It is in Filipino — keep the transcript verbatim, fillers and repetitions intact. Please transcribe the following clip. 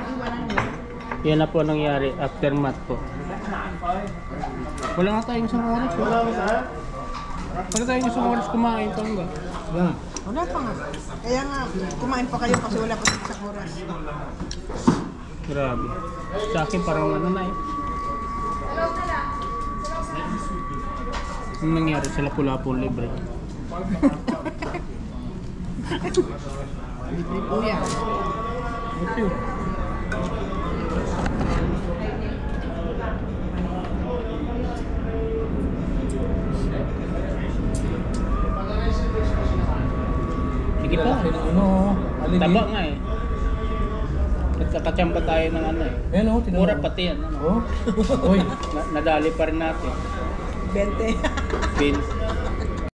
iwanan mo. Yan na po nangyari, aftermath po. Wala nga tayong isang oras. Wala Wala tayong isang oras kumain pa nga. Yan. Wala pa nga. Kaya nga, kumain pa kayo kasi wala pa sa isang oras. Grabe. Sa akin parang ano na eh. Anong nangyari sa Lapu-Lapu libre? Libre po yan. Okay. Sige pa. Ano, alin Taba nga eh. Nagkakachamba tayo ng ano eh. Ayan o, tinanong. Mura pati yan. Ano? Oh? Uy. Na nadali pa rin natin. Bente. Beans.